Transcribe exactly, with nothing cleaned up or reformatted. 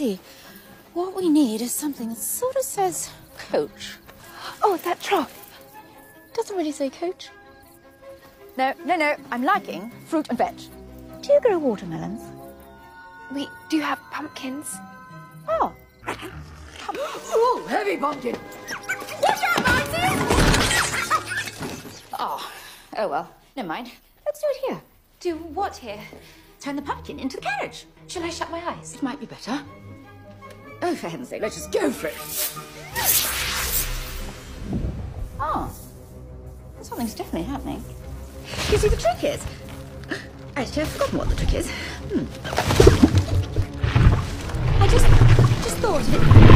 see. What we need is something that sort of says coach. Oh, that trough. Doesn't really say coach. No, no, no. I'm liking fruit and veg. Do you grow watermelons? We do have pumpkins. Oh. Oh, heavy pumpkin. Watch out, Martin! Oh, oh well. Never mind. Let's do it here. Do what here? Turn the pumpkin into the carriage. Shall I shut my eyes? It might be better. Oh, for heaven's sake, let's just go for it. Ah. Something's definitely happening. You see, the trick is... Actually, I've forgotten what the trick is. Hmm. I just... just thought of it.